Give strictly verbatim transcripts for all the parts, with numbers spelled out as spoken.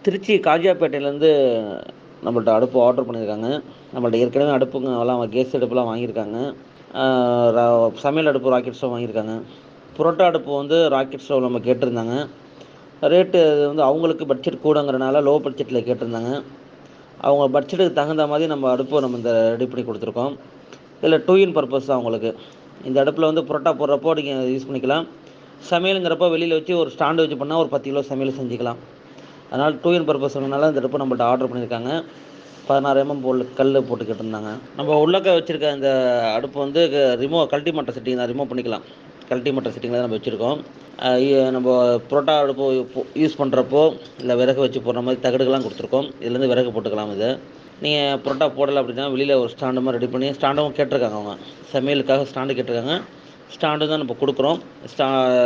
திருச்சி காஜியாப்பேட்டையிலேருந்து நம்மள்ட்ட அடுப்பு ஆர்டர் பண்ணியிருக்காங்க. நம்மள்ட்ட ஏற்கனவே அடுப்புங்க எல்லாம் கேஸ் அடுப்புலாம் வாங்கியிருக்காங்க. ஆ ர சமையல் அடுப்பு ராக்கெட் ஸ்டவ் வாங்கியிருக்காங்க. புரோட்டா அடுப்பு வந்து ராக்கெட் ஸ்டவ் நம்ம கேட்டிருந்தாங்க. ரேட்டு வந்து அவங்களுக்கு பட்ஜெட் கூடங்கிறனால லோ பட்ஜெட்டில் கேட்டிருந்தாங்க. அவங்க பட்ஜெட்டுக்கு தகுந்த மாதிரி நம்ம அடுப்பு நம்ம இந்த ரெடி பண்ணி கொடுத்துருக்கோம். இதில் டூ இன் பர்பஸ் தான் உங்களுக்கு. இந்த அடுப்பில் வந்து புரோட்டா போடுறப்போ நீங்கள் யூஸ் பண்ணிக்கலாம். சமையலுங்கிறப்போ வெளியில் வச்சு ஒரு ஸ்டாண்டு வச்சு பண்ணால் ஒரு பத்து கிலோ சமையல் செஞ்சுக்கலாம். அதனால் டூ இன் பர்பஸ்னால இந்த அடுப்பு நம்மள்ட்ட ஆர்டர் பண்ணியிருக்காங்க. பதினாறு எம்எம் போல் கல் போட்டு கேட்டிருந்தாங்க. நம்ம உள்ளக்க வச்சுருக்க இந்த அடுப்பு வந்து ரிமூவ் கல்ட்டி மட்டர் செட்டிங் தான், ரிமூவ் பண்ணிக்கலாம். கல்ட்டி மட்டர் செட்டிங்கில் தான் நம்ம வச்சுருக்கோம். நம்ம புரோட்டா அடுப்பு யூஸ் பண்ணுறப்போ இல்லை விறகு வச்சு போடுற மாதிரி தகடுகள்லாம் கொடுத்துருக்கோம். இதுலேருந்து விறகு போட்டுக்கலாம். இது நீங்கள் புரோட்டா போடலை அப்படின்னா வெளியில் ஒரு ஸ்டாண்டு மாதிரி ரெடி பண்ணி ஸ்டாண்டும் கேட்டிருக்காங்க. அவங்க சமையலுக்காக ஸ்டாண்டு கேட்டிருக்காங்க. ஸ்டாண்டு தான் நம்ம கொடுக்குறோம். ஸ்டா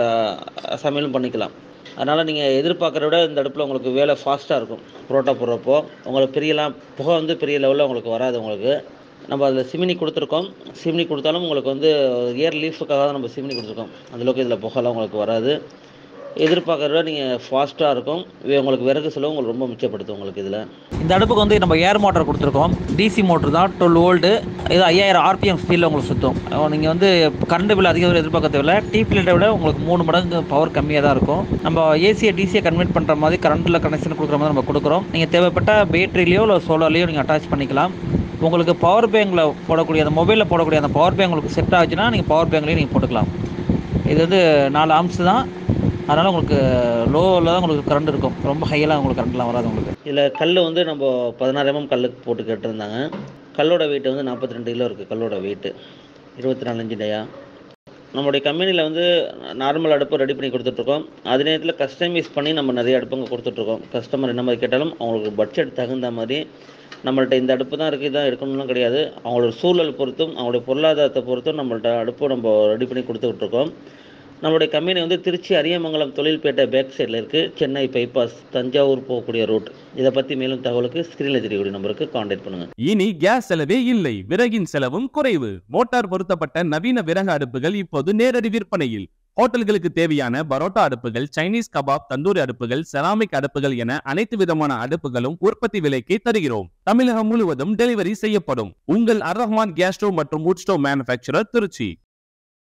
சமையலும் பண்ணிக்கலாம். அதனால் நீங்கள் எதிர்பார்க்குற விட இந்த அடுப்பில் உங்களுக்கு வேலை ஃபாஸ்ட்டாக இருக்கும். புரோட்டா போடுறப்போ உங்களுக்கு பெரியலாம் புகை வந்து பெரிய லெவலில் உங்களுக்கு வராது. உங்களுக்கு நம்ம அதில் சிமினி கொடுத்துருக்கோம். சிமினி கொடுத்தாலும் உங்களுக்கு வந்து ஏர் லீஃபுக்காக தான் நம்ம சிமினி கொடுத்துருக்கோம். அந்தளவுக்கு இதில் புகைலாம் உங்களுக்கு வராது. எதிர்பார்க்குற விட நீங்கள் ஃபாஸ்ட்டாக இருக்கும். உங்களுக்கு விறகு செலவு உங்களுக்கு ரொம்ப மிச்சப்படுத்தும் உங்களுக்கு. இதில் இந்த அடுப்புக்கு வந்து நம்ம ஏர் மோட்டர் கொடுத்துருக்கோம். டிசி மோட்டர் தான், டுவெல் வோல்டு. இது ஐயாயிரம் ஆர்பிஎம் ஸ்பீடில் உங்களுக்கு சுற்றும். நீங்கள் வந்து கரண்ட் பில் அதிகம் எதிர்பார்க்க தேவையில்லை. டீப் லைட்டை விட உங்களுக்கு மூணு மடங்கு பவர் கம்மியாக தான் இருக்கும். நம்ம ஏசியை டிசியை கன்வெர்ட் பண்ணுற மாதிரி கரண்ட்டில் கனெக்ஷன் கொடுக்குற மாதிரி நம்ம கொடுக்குறோம். நீங்கள் தேவைப்பட்ட பேட்டரிலையோ இல்லை சோலார்லையோ நீங்கள் அட்டாச் பண்ணிக்கலாம். உங்களுக்கு பவர் பேங்கில் போடக்கூடிய அந்த மொபைலில் போடக்கூடிய அந்த பவர் பேங்க் உங்களுக்கு செட் ஆச்சுன்னா நீங்கள் பவர் பேங்க்லேயும் நீங்கள் போட்டுக்கலாம். இது வந்து நாலு ஆம்ஸ் தான். அதனால் உங்களுக்கு லோவில் தான் உங்களுக்கு கரண்ட் இருக்கும். ரொம்ப ஹையெல்லாம் உங்களுக்கு கரண்ட்லாம் வராது உங்களுக்கு. இதில் கல் வந்து நம்ம பதினாறு எம்எம் கல்லுக்கு போட்டு கேட்டிருந்தாங்க. கல்லோட வெயிட் வந்து நாற்பத்தி ரெண்டு கிலோ இருக்குது. கல்லோட வெயிட்டு இருபத்தி நாலு இன்ச்சு டயா. நம்மளுடைய கம்பெனியில் வந்து நார்மல் அடுப்பு ரெடி பண்ணி கொடுத்துட்ருக்கோம். அதே நேரத்தில் கஸ்டமைஸ் பண்ணி நம்ம நிறைய அடுப்புங்க கொடுத்துட்ருக்கோம். கஸ்டமர் என்ன மாதிரி கேட்டாலும் அவங்களுக்கு பட்ஜெட் தகுந்த மாதிரி நம்மள்ட்ட இந்த அடுப்பு தான் இருக்குது, இதான் எடுக்கணும்லாம் கிடையாது. அவங்களோட சூழல் பொறுத்தும் அவங்களுடைய பொருளாதாரத்தை பொறுத்தும் நம்மள்ட்ட அடுப்பு நம்ம ரெடி பண்ணி கொடுத்துட்ருக்கோம். நம்மளுடைய கம்பெனி வந்து திருச்சி அரியமங்கலம் தொழில்பேட்டை பேக் சைடில் இருக்குது. சென்னை பைபாஸ் தஞ்சாவூர் போகக்கூடிய ரூட். இதை பற்றி மேலும் தகவலுக்கு ஸ்கிரீனில் தெரியக்கூடிய நம்பருக்கு கான்டாக்ட் பண்ணுங்கள். இனி கேஸ் செலவே இல்லை, விறகின் செலவும் குறைவு. மோட்டார் பொருத்தப்பட்ட நவீன விறகு அடுப்புகள் இப்போது நேரடி விற்பனையில். ஹோட்டல்களுக்கு தேவையான பரோட்டா அடுப்புகள், சைனீஸ் கபாப், தந்தூரி அடுப்புகள், செராமிக் அடுப்புகள் என அனைத்து விதமான அடுப்புகளும் உற்பத்தி விலைக்கு தருகிறோம். தமிழகம் முழுவதும் டெலிவரி செய்யப்படும். உங்கள் அர் ரஹ்மான் கேஸ் ஸ்டோவ் மற்றும் வுட் ஸ்டோவ் மேனுஃபேக்சரர், திருச்சி.